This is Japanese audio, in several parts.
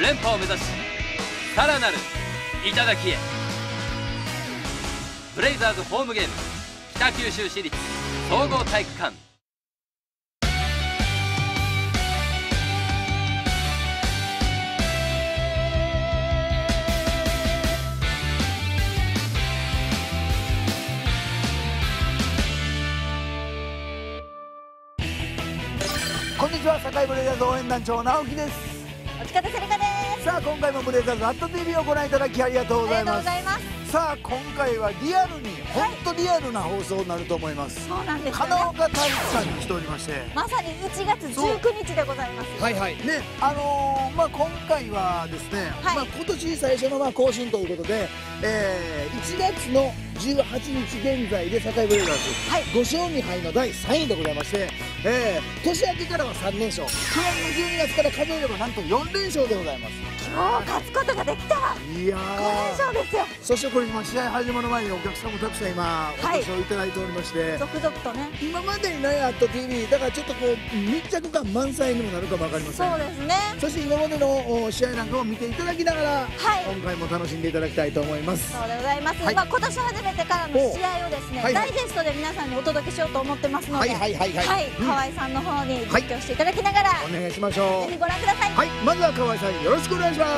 連覇を目指しさらなる頂へ。ブレイザーズホームゲーム北九州市立総合体育館。 こんにちは、堺ブレイザーズ応援団長直樹です。 お近田セリカです。 さあ、今回もブレイザーズ@TV をご覧いただきありがとうございます。さあ、今回はリアルに、本当リアルな放送になると思います。 そうなんですよね。 金岡体育館に来ておりまして、 まさに1月19日でございます。 はいはいね、今回はですね、今年最初の更新ということで、1月の18日現在で堺ブレイザーズ5勝2敗の第3位でございまして、年明けからは3連勝、去年の12月から数えればなんと4連勝でございます。 今日勝つことができた。 いやー、 5連勝ですよ。 そしてこれ今試合始まる前にお客さんもたくさん今お越しをいただいておりまして、 続々とね、 今までにない@TVだからちょっとこう密着感満載にもなるかも分かりません。 そうですね。 そして今までの試合なんかを見ていただきながら、今回も楽しんでいただきたいと思います。 そうでございます。今年初めてからの試合をですね、ダイジェストで皆さんにお届けしようと思ってますので、河合さんの方に実況していただきながらお願いしましょう。 ぜひご覧ください。 はい、まずは河合さんよろしくお願いします。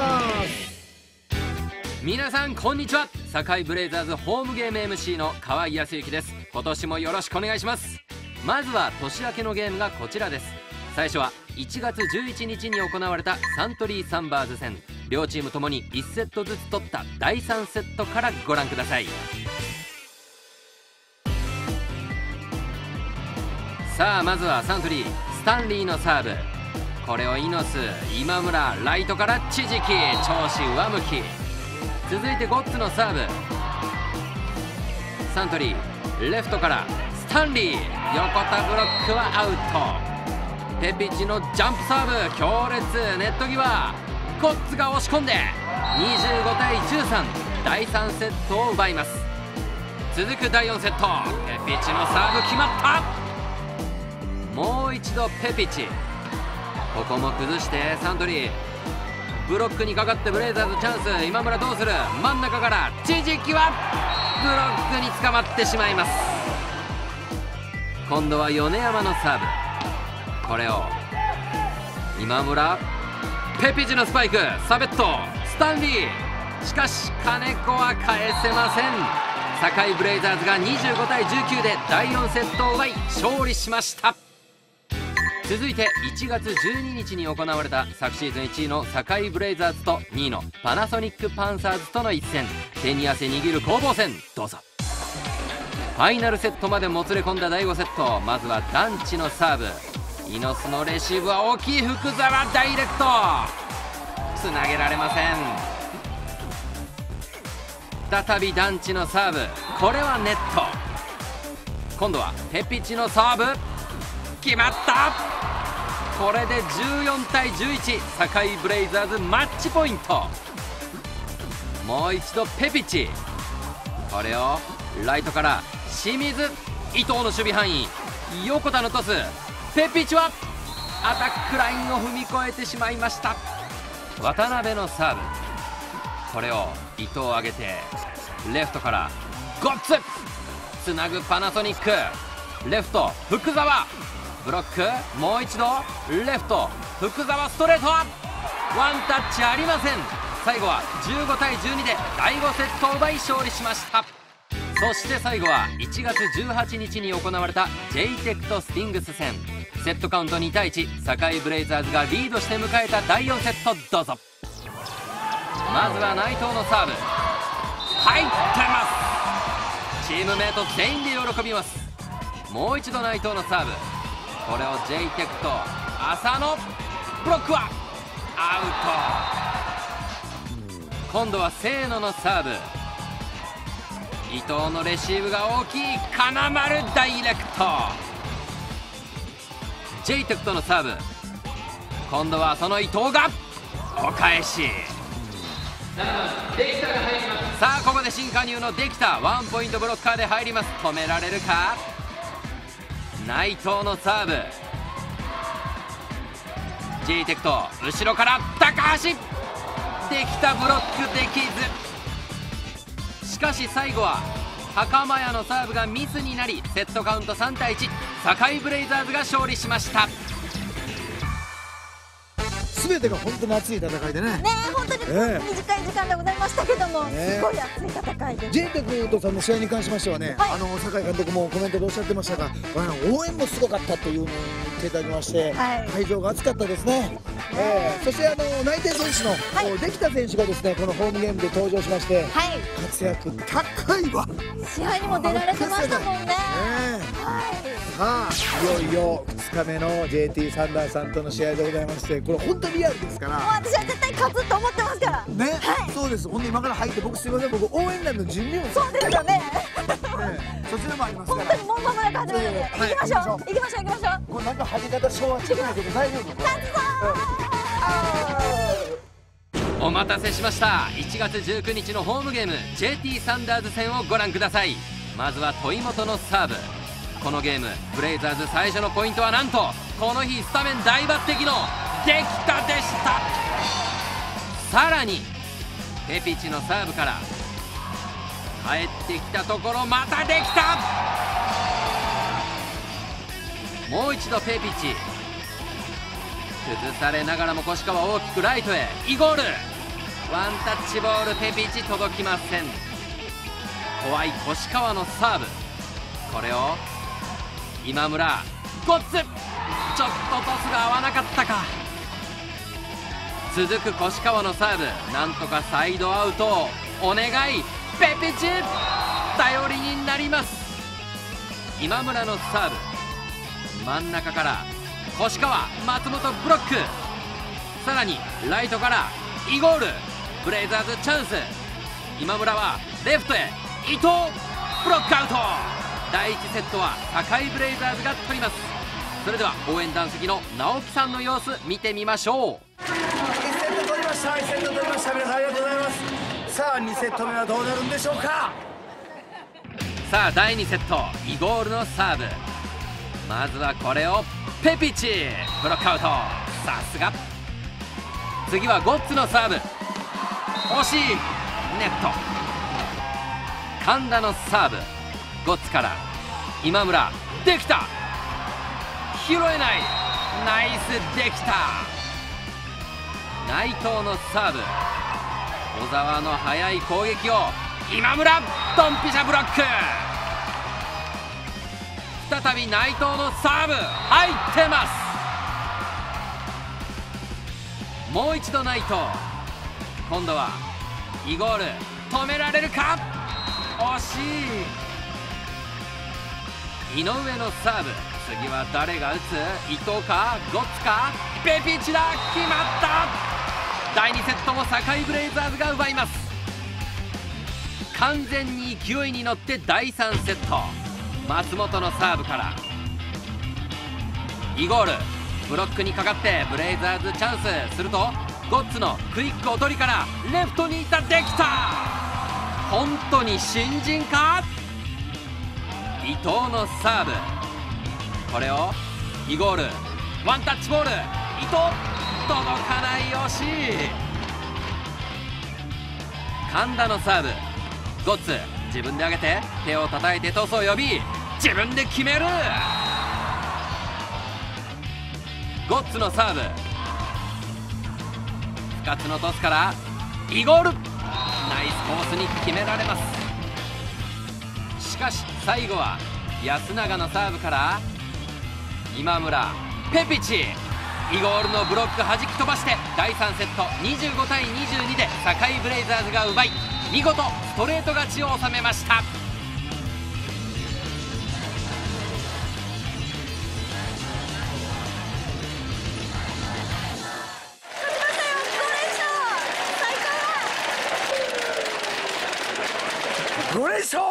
皆さんこんにちは、堺ブレイザーズホームゲーム MC の河合康之です。今年もよろしくお願いします。まずは年明けのゲームがこちらです。最初は1月11日に行われたサントリーサンバーズ戦、両チームともに1セットずつ取った第3セットからご覧ください。さあ、まずはサントリースタンリーのサーブ、これをイノス今村ライトから地磁気調子上向き。続いてゴッツのサーブ、サントリーレフトからスタンリー横田ブロックはアウト。ペピチのジャンプサーブ強烈、ネット際、ゴッツが押し込んで25対13、第3セットを奪います。続く第4セット、ペピチのサーブ決まった。もう一度ペピチ、ここも崩してサントリーブロックにかかってブレイザーズチャンス。今村どうする、真ん中から地磁気はブロックに捕まってしまいます。今度は米山のサーブ、これを今村、ペピチのスパイク、サベット、スタンリー、しかし金子は返せません。堺ブレイザーズが25対19で第4セットを奪い勝利しました。続いて1月12日に行われた昨シーズン1位の堺ブレイザーズと2位のパナソニックパンサーズとの一戦、手に汗握る攻防戦、どうぞ。ファイナルセットまでもつれ込んだ第5セット、まずは団地のサーブ、イノスのレシーブは大きい、福澤ダイレクト、つなげられません。再び団地のサーブ、これはネット。今度はペピチのサーブ決まった。これで14対11、堺ブレイザーズマッチポイント。もう一度ペピチ、これをライトから清水、伊藤の守備範囲、横田のトス、ペピチはアタックラインを踏み越えてしまいました。渡辺のサーブ、これを伊藤上げてレフトからゴッツ、つなぐパナソニック、レフト福澤ブロック、もう一度レフト福澤ストレート、ワンタッチありません。最後は15対12で第5セットを奪い勝利しました。そして最後は1月18日に行われた J テクトスティングス戦、セットカウント2対1、堺ブレイザーズがリードして迎えた第4セット、どうぞ。まずは内藤のサーブ、入ってます。チームメート全員で喜びます。もう一度内藤のサーブ、これを J テクト浅野、ブロックはアウト。今度は清野のサーブ、伊藤のレシーブが大きい、金丸ダイレクト。 J テクトのサーブ、今度はその伊藤がお返し。さあ、ここで新加入のできたワンポイントブロッカーで入ります。止められるか。内藤のサーブ、 J テクト後ろから高橋、 ってきたブロックできず。しかし最後は高間屋のサーブがミスになり、セットカウント3対1、堺ブレイザーズが勝利しました。 全てが本当に熱い戦いでね。 本当に短い時間でございましたけども、すごい熱い戦いで。 ジェイテクトさんの試合に関しましてはね、酒井監督もコメントでおっしゃってましたが、応援もすごかったというのを言っていただきまして、会場が熱かったですね。そして内定選手のできた選手がですね、このホームゲームで登場しまして、活躍高いわ。 試合にも出られてましたもんね。 さあ、いよいよ2日目の JT サンダーさんとの試合でございまして、これ本当リアルですから。 私は絶対勝つと思ってますからね。そうです。本当に今から入って、僕すいません、僕応援団の準備を。 そうですよね。 そちらもありますから。 本当にもう間もなく始まるので、行きましょう。行きましょう。行きましょう。 これなんか張り方昭和チックだけど大丈夫？ 勝つぞお待たせしました。1月19日のホームゲーム JT サンダーズ戦をご覧ください。まずは問本のサーブ。このゲームブレイザーズ最初のポイントはなんとこの日スタメン大抜擢のできたでした。さらにペピチのサーブから帰ってきたところ、またできた。もう一度ペピチ、崩されながらも越川大きくライトへ、イゴール。ワンタッチボール、ペピチ届きません。怖い越川のサーブ、これを今村ゴッツ、ちょっとトスが合わなかったか。続く越川のサーブ、なんとかサイドアウトをお願い。ペピチ頼りになります。今村のサーブ、真ん中から越川、松本ブロック、さらにライトからイゴール。ブレイザーズチャンス。今村はレフトへ、伊藤ブロックアウト。第1セットは堺ブレイザーズが取ります。それでは応援団席の直樹さんの様子見てみましょう。 1セット取りました。1セット取りました。皆さんありがとうございます。さあ2セット目はどうなるんでしょうか。 さあ第2セット、イゴールのサーブ。まずはこれをペピチブロックアウト。さすが。次はゴッツのサーブ、惜しい、ネット。神田のサーブ、ゴッツから今村、できた。拾えない、ナイス、できた。内藤のサーブ、小沢の速い攻撃を今村、ドンピシャブロック。再び内藤のサーブ、入ってます。もう一度内藤、今度はイゴール、止められるか。惜しい。井上のサーブ、次は誰が打つ？伊藤かゴッツかペピチだ。決まった。第2セットも堺ブレイザーズが奪います。完全に勢いに乗って第3セット、松本のサーブからイゴール。ブロックにかかってブレイザーズチャンス。するとゴッツのクイックおとりからレフトにいた、できた。本当に新人か。伊藤のサーブ、これをイゴール、ワンタッチボール、伊藤届かない、惜しい。神田のサーブ、ゴッツ自分で上げて手を叩いてトスを呼び自分で決める。ゴッツのサーブ、深津のトスからイゴール。ナイスコースに決められます。しかし最後は安永のサーブから今村、ペピチ、イゴールのブロック弾き飛ばして第3セット25対22で堺ブレイザーズが奪い、見事ストレート勝ちを収めました。 5連勝。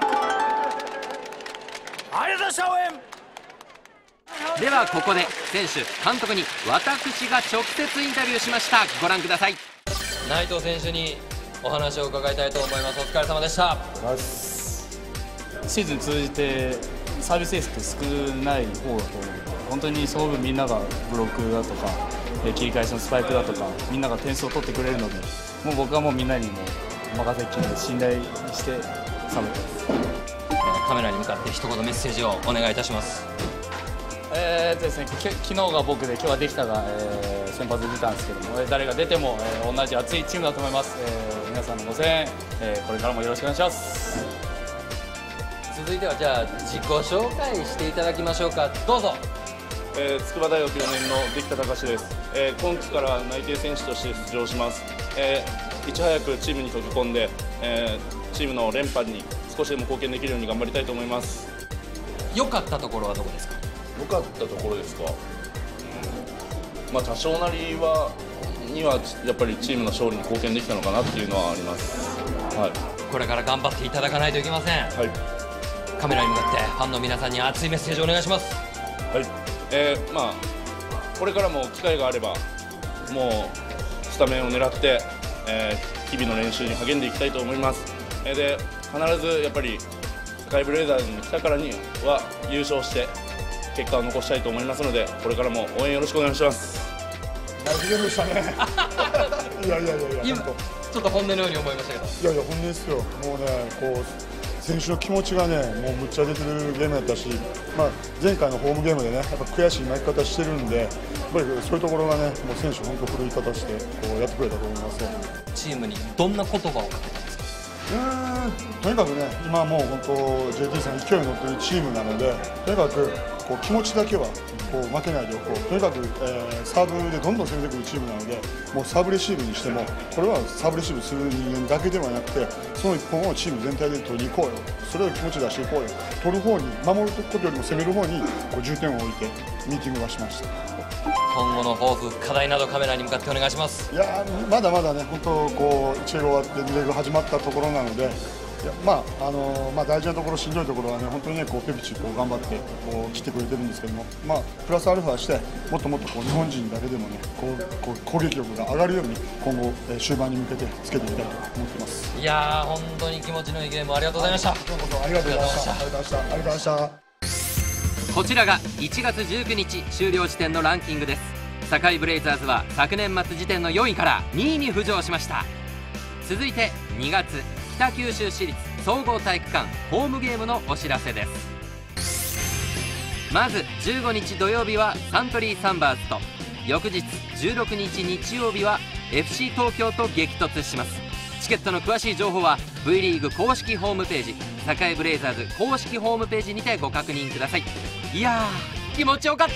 ありがとうございました。応援ではここで選手監督に私が直接インタビューしました。ご覧ください。内藤選手にお話を伺いたいと思います。お疲れ様でした。 シーズン通じてサービスエースって少ない方だと思うので、本当にその分みんながブロックだとか切り返しのスパイクだとかみんなが点数を取ってくれるので、もう僕はもうみんなにもう任せっきりで信頼してサブってます。 カメラに向かって一言メッセージをお願いいたします。 ですね、昨日が僕で今日はできたが、先発出たんですけども、誰が出ても、同じ熱いチームだと思います。皆さんのご声援、これからもよろしくお願いします。 続いてはじゃあ自己紹介していただきましょうか。どうぞ。 筑波大学4年の出来田隆です。今季から内定選手として出場します。いち早くチームに溶け込んで、チームの連覇に少しでも貢献できるように頑張りたいと思います。 良かったところはどこですか？ 良かったところですか。まあ多少なりにはやっぱりチームの勝利に貢献できたのかなっていうのはあります。はい。 これから頑張っていただかないといけません。はい。カメラに向かってファンの皆さんに熱いメッセージをお願いします。 はい。まあこれからも機会があればもうスタメンを狙って、日々の練習に励んでいきたいと思います。で必ずやっぱり堺ブレイザーズに来たからには優勝して結果を残したいと思いますので、これからも応援よろしくお願いします。 大事でしたね。いや今ちょっと本音のように思いましたけど。 いや本音ですよ。もうねこう選手の気持ちがねもうむっちゃ出てるゲームだったし、まあ前回のホームゲームでねやっぱ悔しい負け方してるんで、やっぱりそういうところがねもう選手本当奮い立たしてこうやってくれたと思いますよ。 チームにどんな言葉をかけたんですか？ とにかくね今もう本当 JT さん勢いに乗ってるチームなので、とにかくこう気持ちだけはこう負けないでおこう。とにかく、サーブでどんどん攻めてくるチームなので、もうサーブレシーブにしてもこれはサーブレシーブする人間だけではなくて、その一本をチーム全体で取りに行こうよ、それを気持ち出していこうよ、取る方に守ることよりも攻める方にこう重点を置いてミーティングはしました。 今後の抱負、課題などカメラに向かってお願いします。 いやまだまだね本当こう1レグ終わって2レグ始まったところなので、いやまあ大事なところしんどいところはね本当にねこうペピチこう頑張ってこう来てくれてるんですけども、まあプラスアルファしてもっともっとこう日本人だけでもねこう攻撃力が上がるように今後、終盤に向けてつけていきたいと思ってます。 いや本当に気持ちのいいゲームありがとうございました。 どうもありがとうございました。ありがとうございました。 こちらが1月19日終了時点のランキングです。堺ブレイザーズは昨年末時点の4位から2位に浮上しました。続いて2月北九州市立総合体育館ホームゲームのお知らせです。まず15日土曜日はサントリーサンバーズと、翌日16日日曜日は FC 東京と激突します。チケットの詳しい情報は V リーグ公式ホームページ、堺ブレイザーズ公式ホームページにてご確認ください。いやー気持ちよかった。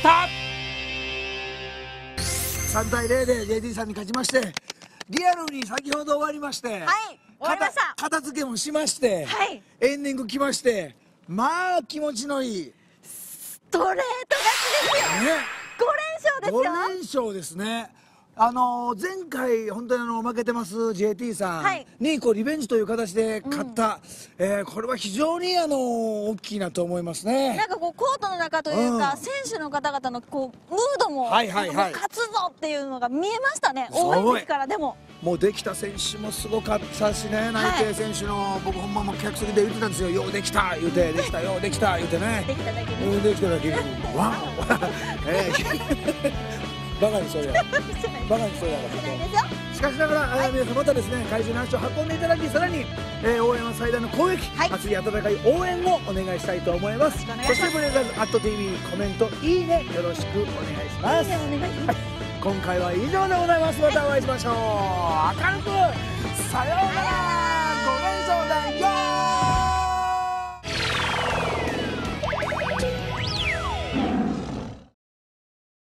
3対0で JT さんに勝ちまして、リアルに先ほど終わりまして、はい、 終わりました。 片付けもしまして、はい、エンディング来まして、まあ気持ちのいいストレート勝ちですよね。5連勝ですよ。 5連勝ですね。前回本当に負けてます JT さんにこうリベンジという形で勝った、これは非常に大きいなと思いますね。 なんかこうコートの中というか、選手の方々のこうムードも勝つぞっていうのが見えましたね。応援席からでももうできた選手もすごかったしね、内定選手の僕ほんまも客席で言ってたんですよ。ようできた言うて、できたよできた言うてね、 できただけにできただけにワオバカにそうやバカにそうやしかしながら皆さんまたですね会場に足を運んでいただき、さらに応援は最大の攻撃、熱い温かい応援をお願いしたいと思います。そしてブレイザーズ@TVコメントいいねよろしくお願いします。今回は以上でございます。またお会いしましょう。明るくさようなら。